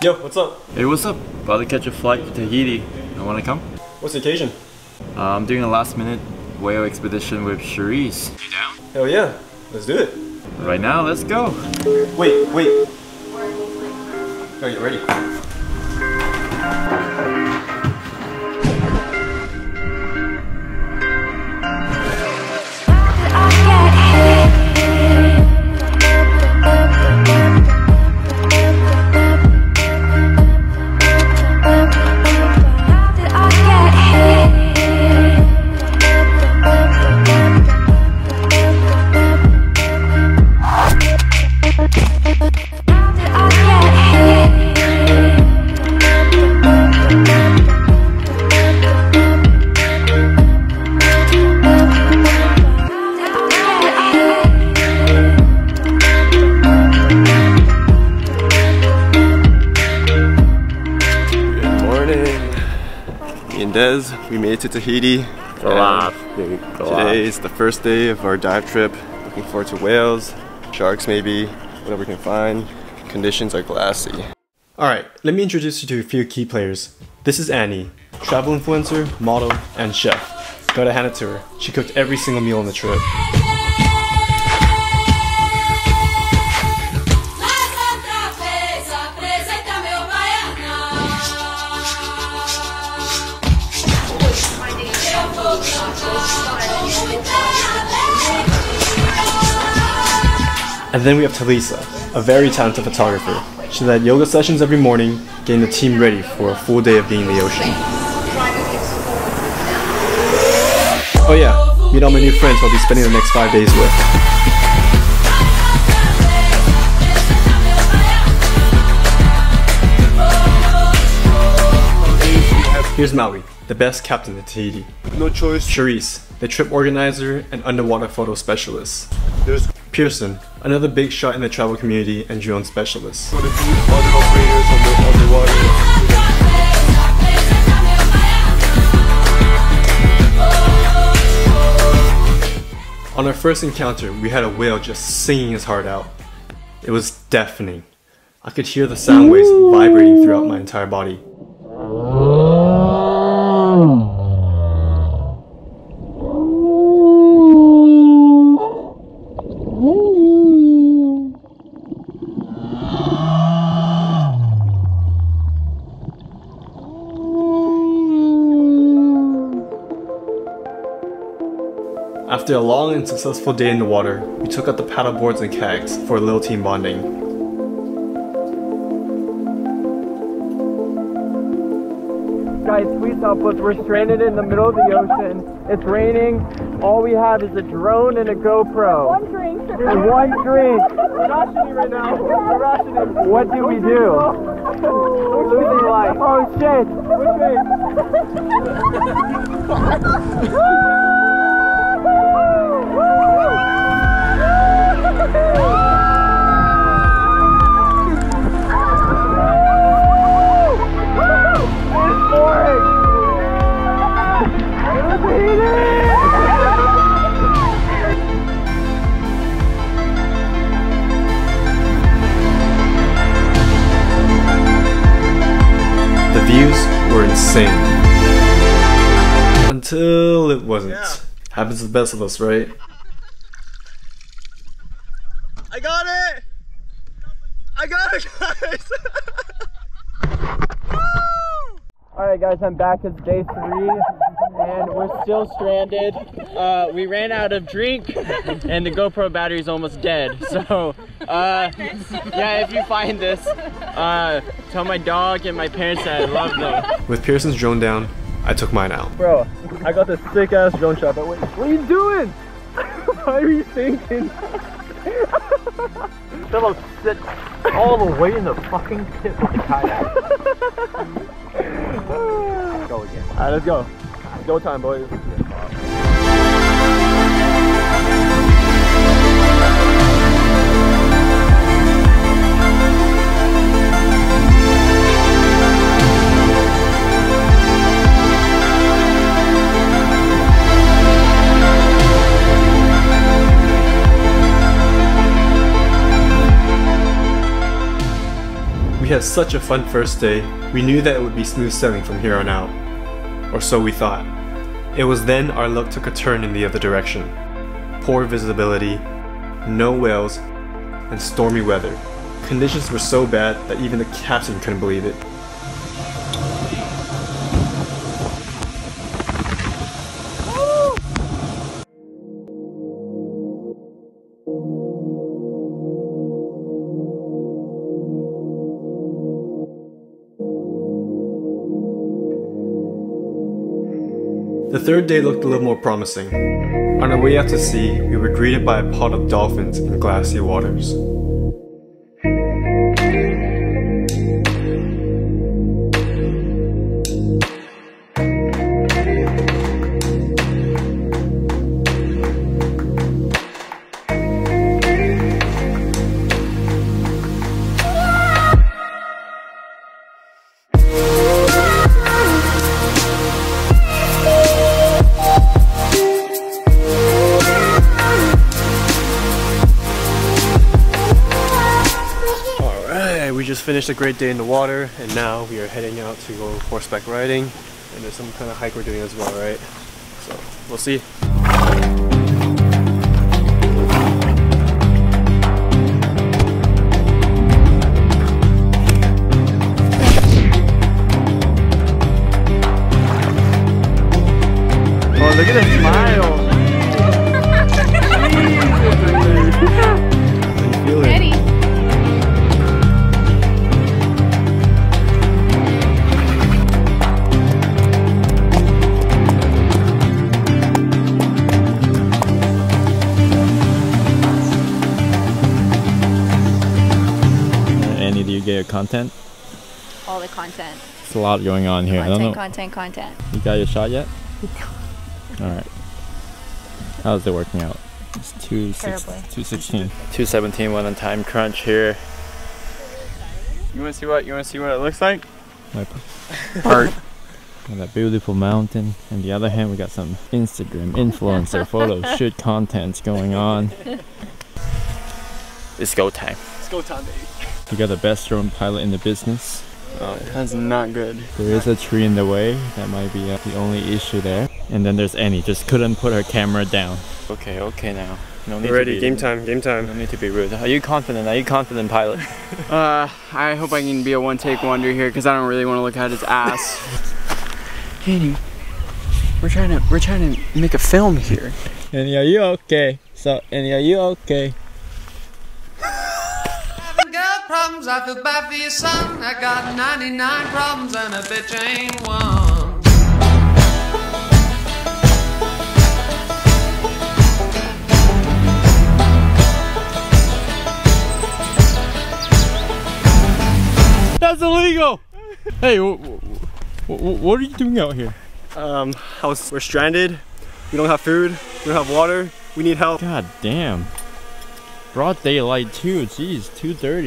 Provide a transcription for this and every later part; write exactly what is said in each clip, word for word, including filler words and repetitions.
Yo, what's up? Hey, what's up? About to catch a flight to Tahiti. You wanna come? What's the occasion? Uh, I'm doing a last minute whale expedition with Charyse. You down? Hell yeah, let's do it. Right now, let's go. Wait, wait. Are you ready? Des, we made it to Tahiti. Today is the first day of our dive trip. Looking forward to whales, sharks maybe, whatever we can find. Conditions are glassy. Alright, let me introduce you to a few key players. This is Annie, travel influencer, model, and chef. Gotta hand it to her. She cooked every single meal on the trip. And then we have Talisa, a very talented photographer. She led yoga sessions every morning, getting the team ready for a full day of being in the ocean. Oh yeah, meet all my new friends I'll be spending the next five days with. Here's Maui, the best captain at Tahiti. No choice. Charyse, the trip organizer and underwater photo specialist. There's Pierson, another big shot in the travel community and drone specialist. for the other operators on the, on the water. On our first encounter, we had a whale just singing his heart out. It was deafening. I could hear the sound waves vibrating throughout my entire body. After a long and successful day in the water, we took out the paddle boards and kayaks for a little team bonding. Guys, please help us. We're stranded in the middle of the ocean. It's raining. All we have is a drone and a GoPro. One drink. And one drink. We're rationing right now. We're rationing. What do we do? We're losing life. Oh shit. Which way? The views were insane. Until it wasn't. Yeah. Happens to the best of us, right? I got it! I got it, guys! Alright guys, I'm back. It's day three and we're still stranded. Uh, we ran out of drink and the GoPro battery is almost dead. So, uh, yeah, if you find this, uh, tell my dog and my parents that I love them. With Pierson's drone down, I took mine out. Bro, I got this sick ass drone shot, but wait, what are you doing? Why are you thinking? Philip sit all the way in the fucking tip of the kayak. Go again. Alright, let's go. Go time, boys. had such a fun first day, we knew that it would be smooth sailing from here on out. Or so we thought. It was then our luck took a turn in the other direction. Poor visibility, no whales, and stormy weather. Conditions were so bad that even the captain couldn't believe it. The third day looked a little more promising. On our way out to sea, we were greeted by a pod of dolphins in glassy waters. We just finished a great day in the water, and now we are heading out to go horseback riding, and there's some kind of hike we're doing as well, right? So we'll see. Oh, look at that smile! How you feeling? Ready. Do you get your content? All the content. There's a lot going on here. Content, I don't know. content, content. You got your shot yet? Alright. How's it working out? It's two sixteen. two seventeen, one on time crunch here. You wanna see what you wanna see what it looks like? My part. And that beautiful mountain. On the other hand, we got some Instagram influencer photo shoot contents going on. It's go time. It's go time, baby. You got the best drone pilot in the business. Oh, that's not good. There is a tree in the way. That might be uh, the only issue there. And then there's Annie. Just couldn't put her camera down. Okay, okay now. No need We're ready. To be, game time. Game time. No need to be rude. Are you confident? Are you confident, pilot? uh, I hope I can be a one-take wonder here, because I don't really want to look at his ass. Annie, we're trying to we're trying to make a film here. Annie, are you okay? So, Annie, are you okay? Problems, I feel bad for your son. I got ninety-nine problems and a bitch ain't one. That's illegal! Hey, what are you doing out here? Um, I was, we're stranded. We don't have food. We don't have water. We need help. God damn. Broad daylight too. Jeez, two thirty.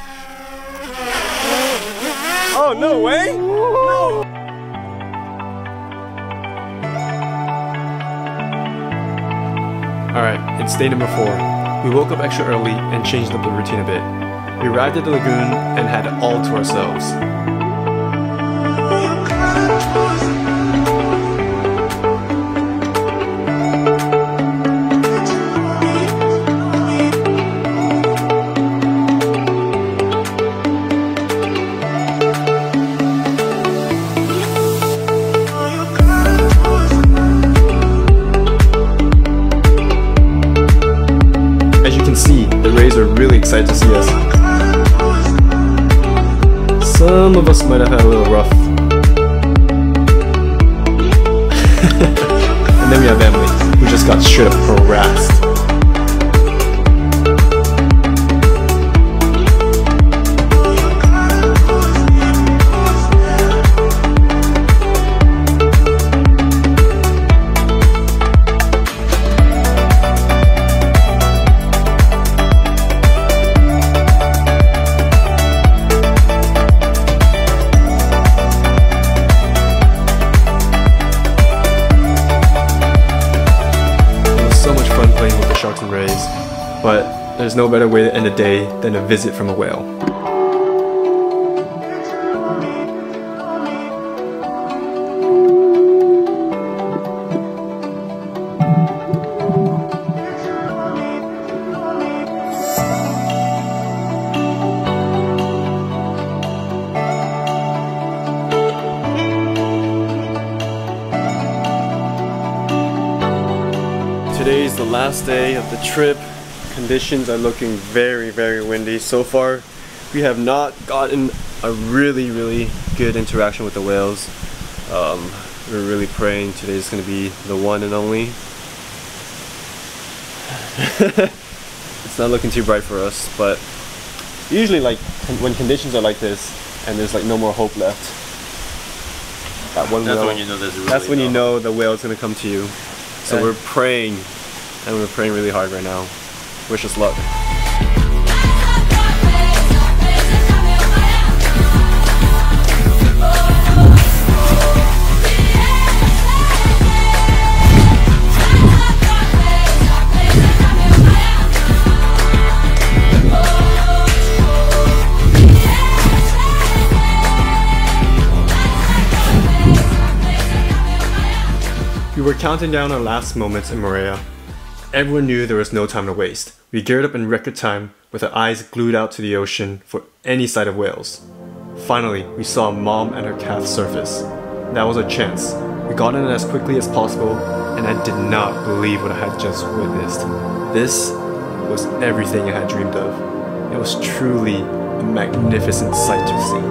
Oh, no way! No! Alright, it's day number four. We woke up extra early and changed up the routine a bit. We arrived at the lagoon and had it all to ourselves. Are really excited to see us. Some of us might have had a little rough. And then we have Emily, who just got straight up harassed. Sharks and rays, but there's no better way to end a day than a visit from a whale. Today is the last day of the trip. Conditions are looking very, very windy. So far, we have not gotten a really, really good interaction with the whales. Um, we're really praying today is going to be the one and only. It's not looking too bright for us, but usually, like when conditions are like this and there's like no more hope left, that one that's whale, when you know there's really that's when no you know the whale's going to come to you. So okay. We're praying, and we're praying really hard right now. Wish us luck. We were counting down our last moments in Moorea. Everyone knew there was no time to waste. We geared up in record time with our eyes glued out to the ocean for any sight of whales. Finally, we saw a mom and her calf surface. That was our chance. We got in as quickly as possible, and I did not believe what I had just witnessed. This was everything I had dreamed of. It was truly a magnificent sight to see.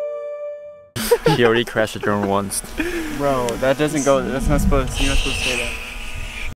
He already crashed the drone once. Bro, that doesn't go. That's not supposed. You're not supposed to say that.